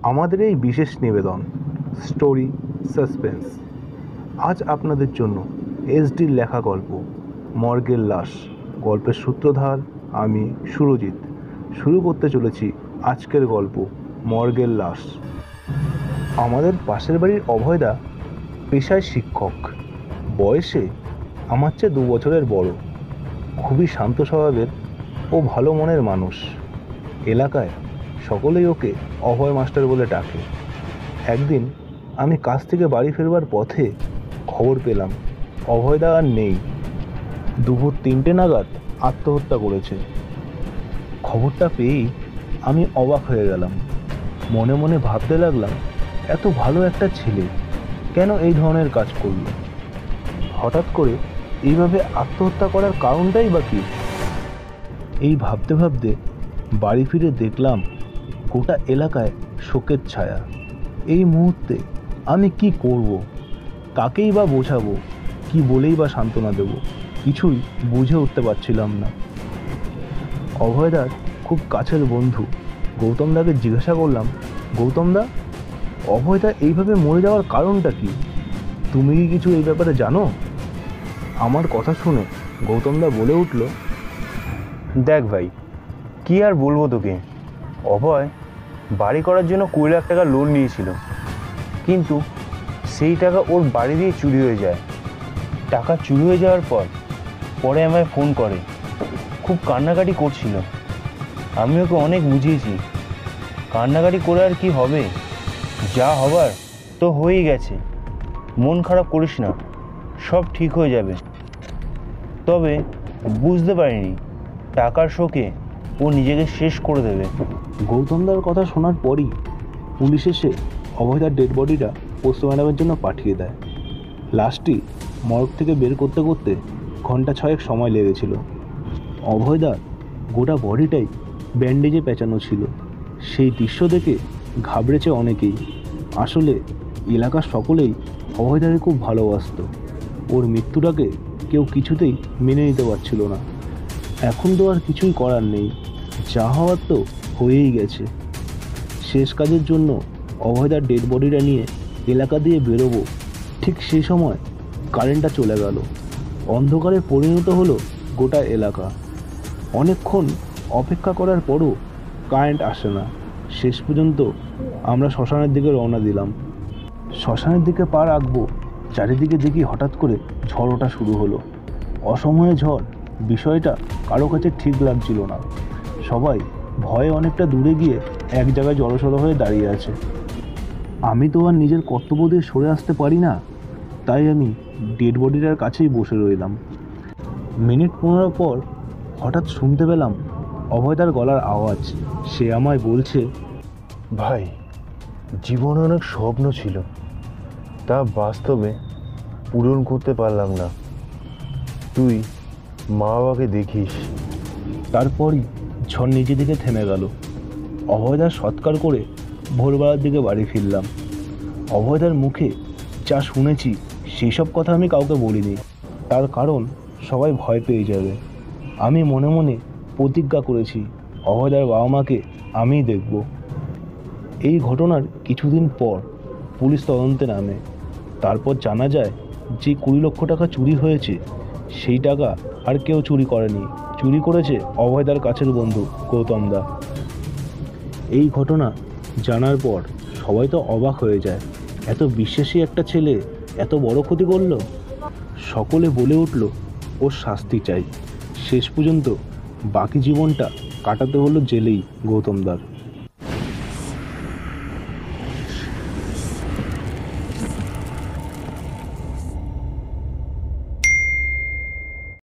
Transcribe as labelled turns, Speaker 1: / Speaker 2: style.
Speaker 1: আমাদের এই বিশেষ নিবেদন স্টোরি সাসপেন্স। আজ আপনাদের জন্য এসডির লেখা গল্প মর্গের লাশ গল্পের সূত্রধার আমি সুরজিৎ। শুরু করতে চলেছি আজকের গল্প মর্গের লাশ। আমাদের পাশের বাড়ির অভয়দা পেশায় শিক্ষক, বয়সে আমার চেয়ে 2 বছরের বড়, খুবই শান্ত স্বভাবের ও ভালো মনের মানুষ। এলাকায় সকলেই ওকে অভয় মাস্টার বলে ডাকে। একদিন আমি কাজ থেকে বাড়ি ফেরবার পথে খবর পেলাম অভয়দা আর নেই। দুপুর 3টে নাগাদ আত্মহত্যা করেছে। খবরটা পেয়েই আমি অবাক হয়ে গেলাম। মনে মনে ভাবতে লাগলাম, এত ভালো একটা ছেলে কেন এই ধরনের কাজ করল? হঠাৎ করে এইভাবে আত্মহত্যা করার কারণটাই বা কী? এই ভাবতে ভাবতে বাড়ি ফিরে দেখলাম গোটা এলাকায় শোকের ছায়া। এই মুহূর্তে আমি কি করব? কাকেই বা বোঝাবো? কি বলেই বা সান্ত্বনা দেব? কিছুই বুঝে উঠতে পারছিলাম না। অভয়দার খুব কাছের বন্ধু গৌতমদাকে জিজ্ঞাসা করলাম, গৌতমদা, অভয়দা এইভাবে মরে যাওয়ার কারণটা কি? তুমি কি কিছু এই ব্যাপারে জানো? আমার কথা শুনে গৌতমদা বলে উঠল,
Speaker 2: দেখ ভাই, কি আর বলবো তোকে। অভয় বাড়ি করার জন্য 20 লাখ টাকা লোন নিয়েছিল, কিন্তু সেই টাকা ওর বাড়ি দিয়ে চুরি হয়ে যায়। টাকা চুরি হয়ে যাওয়ার পরে আমায় ফোন করে, খুব কান্নাকাটি করছিল। আমি ওকে অনেক বুঝিয়েছি, কান্নাকাটি করে আর কি হবে, যা হবার তো হয়েই গেছে, মন খারাপ করিস না, সব ঠিক হয়ে যাবে। তবে বুঝতে পারিনি টাকার শোকে ও নিজেকে শেষ করে দেবে।
Speaker 1: গৌতমদার কথা শোনার পরই পুলিশ এসে অভয়দার ডেড বডিটা পোস্টমর্টমের জন্য পাঠিয়ে দেয়। লাশটি মর্গ থেকে বের করতে করতে ঘন্টা 6 সময় লেগেছিল। অভয়দার গোটা বডিটাই ব্যান্ডেজে পেঁচানো ছিল। সেই দৃশ্য দেখে ঘাবড়েছে অনেকেই। আসলে এলাকার সকলেই অভয়দাকে খুব ভালোবাসত। ওর মৃত্যুটাকে কেউ কিছুতেই মেনে নিতে পারছিল না। এখন তো আর কিছুই করার নেই, যা হওয়ার তো হয়েই গেছে। শেষ কাজের জন্য অভয়দার ডেড বডিটা নিয়ে এলাকা দিয়ে বেরোবো, ঠিক সেই সময় কারেন্টটা চলে গেল। অন্ধকারে পরিণত হলো গোটা এলাকা। অনেকক্ষণ অপেক্ষা করার পরও কারেন্ট আসে না। শেষ পর্যন্ত আমরা শ্মশানের দিকে রওনা দিলাম। শ্মশানের দিকে পা রাখবো, চারিদিকে দেখি হঠাৎ করে ঝড় ওঠা শুরু হলো। অসময়ে ঝড়, বিষয়টা কারো কাছে ঠিক লাগছিল না। সবাই ভয়ে অনেকটা দূরে গিয়ে এক জায়গায় জড়সড় হয়ে দাঁড়িয়ে আছে। আমি তো আর নিজের কর্তব্য দিয়ে সরে আসতে পারি না, তাই আমি ডেড বডিটার কাছেই বসে রইলাম। মিনিট 15 পর হঠাৎ শুনতে পেলাম অভয়দার গলার আওয়াজ। সে আমায় বলছে,
Speaker 2: ভাই, জীবনে অনেক স্বপ্ন ছিল, তা বাস্তবে পূরণ করতে পারলাম না। তুই মা বাবাকে দেখিস।
Speaker 1: তারপরই ঝড় নিজে দিকে থেমে গেল। অভয়দার সৎকার করে ভোরবেলার দিকে বাড়ি ফিরলাম। অভয়দার মুখে যা শুনেছি সেই সব কথা আমি কাউকে বলিনি, তার কারণ সবাই ভয় পেয়ে যাবে। আমি মনে মনে প্রতিজ্ঞা করেছি অভয়দার বাবা মাকে আমিই দেখব। এই ঘটনার কিছুদিন পর পুলিশ তদন্তে নামে। তারপর জানা যায় যে 20 লক্ষ টাকা চুরি হয়েছে, সেই টাকা আর কেউ চুরি করেনি, চুরি করেছে অভয়দার কাছের বন্ধু গৌতমদা। এই ঘটনা জানার পর সবাই তো অবাক হয়ে যায়, এত বিশ্বাসী একটা ছেলে এত বড় ক্ষতি করলো। সকলে বলে উঠল ওর শাস্তি চাই। শেষ পর্যন্ত বাকি জীবনটা কাটাতে হলো জেলেই গৌতমদার।